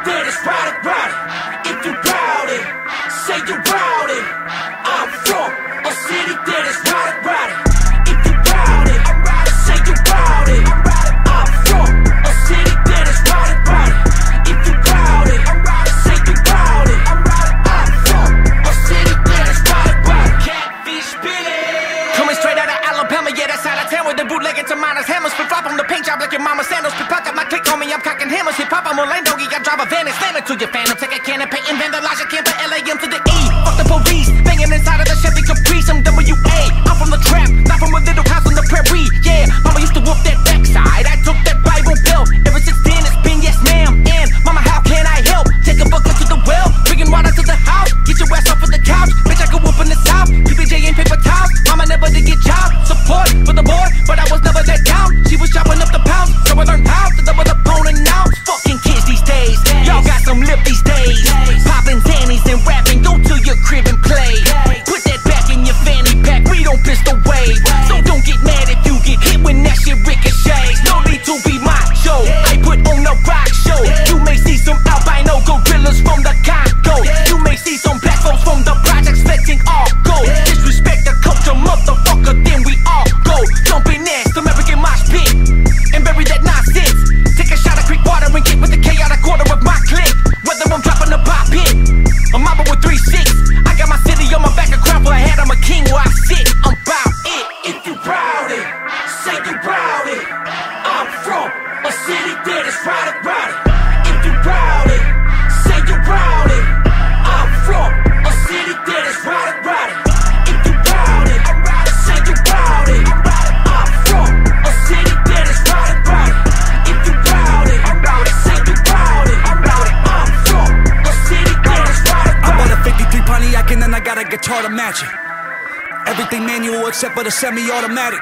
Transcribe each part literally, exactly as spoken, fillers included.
that is ride it, ride it. If you proud it, say you proud it. I'm from a city that is ride it, ride it. If you proud it, say you proud it. I'm from a city that is ride it, ride it. If you proud it, say you proud it. I'm from a city that is ride it, ride it. Catfish Billy, coming straight out of Alabama, yeah, that's out of town with the bootlegging to minus hammers. Flip flop on the paint job like your mama sandals. Flip up, got my click on me, I'm cocking hammers. Hip hop, I'm Orlando, I drive a van and slam it to your phantom. Take a cannon, paint and vandalize your camp, L A M to the E. Fuck the police, banging inside of the Chevy Caprice. I'm W A, I'm from the trap, not from a little house on the prairie. Yeah, mama used to whoop that backside. I took that Bible belt. Ever since then, it's been yes, ma'am. And mama, how can I help? Take a bucket to the well, bringing water to the house. Get your ass off of the couch, bitch, I could whoop in the south. P B J ain't paper towels. Mama never did get child support for the boy, but I was never that down. She was chopping up the pounds, so I learned how to double up on and out. Fucking kids these days, y'all got some lip these days. Popping zannies and rapping, go to your crib and play. Put that back in your fanny pack, we don't pistol wave. So don't get mad if you get hit when that shit ricochets. No need to be macho, I put on the rock show. You may see some albino gorillas from the Congo. You may see some black folks from the projects flexing all gold. Disrespect the culture, motherfucker, then we all go. Jump in next, American mosh pit, and bury that nonsense. Take a shot of Creek water and get with the chaotic quarter of my clique. Whether I'm dropping a pop hit, a mama with three six. I got my city on my back, a crown for a head, I'm a king where I sit. I'm bout it. if you proud it, say you proud it. I'm from a city that is ride it, ride it. If you proud it, say you proud it. I'm from a city that is ride it, ride it. If you proud it, say you proud it. I'm from a city that is ride it, ride it. If you proud it, say you proud it. I'm from a city that is ride it, I ride bought it. a fifty-three Pontiac and then I got a guitar to match it. Everything manual except for the semi-automatic.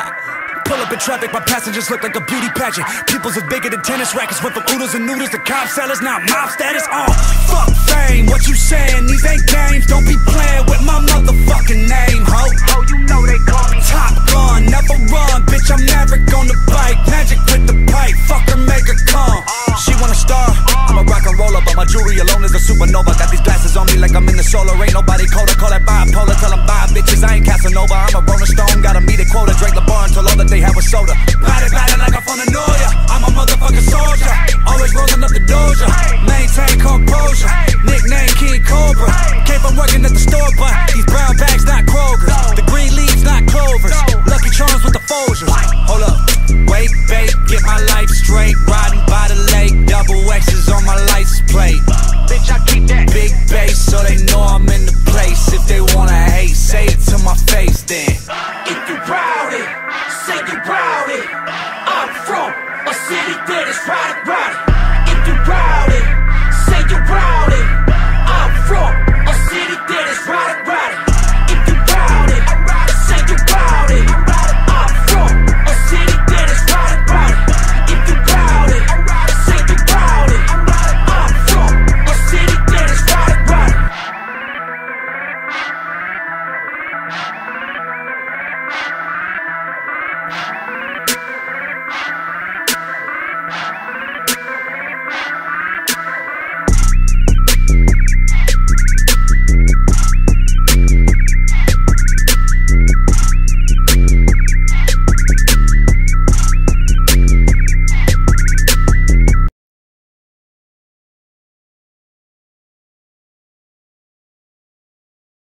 Pull up in traffic, my passengers look like a beauty pageant. People's as bigger than tennis rackets. Went from oodles and noodles to cob salads, now mob status. Oh, fuck fame, what you saying? These ain't games, don't be playing with my motherfucking name, ho. Oh, you know they call me Top Gun, never run, bitch, I'm Maverick on the bike. Magic with the pipe, fuck her, make her come. She want a star, I'm a rock and roller, but my jewelry alone is a supernova. Got these glasses on me like I'm in the solar. Ain't nobody colder, call that bipolar. Tell them bye, bitches, I ain't Casanova. I'm a Rolling Stone, gotta meet a quota. Drake LeBron till all that they have was soda. Body, body like I'm from the Noya, I'm a motherfucking soldier.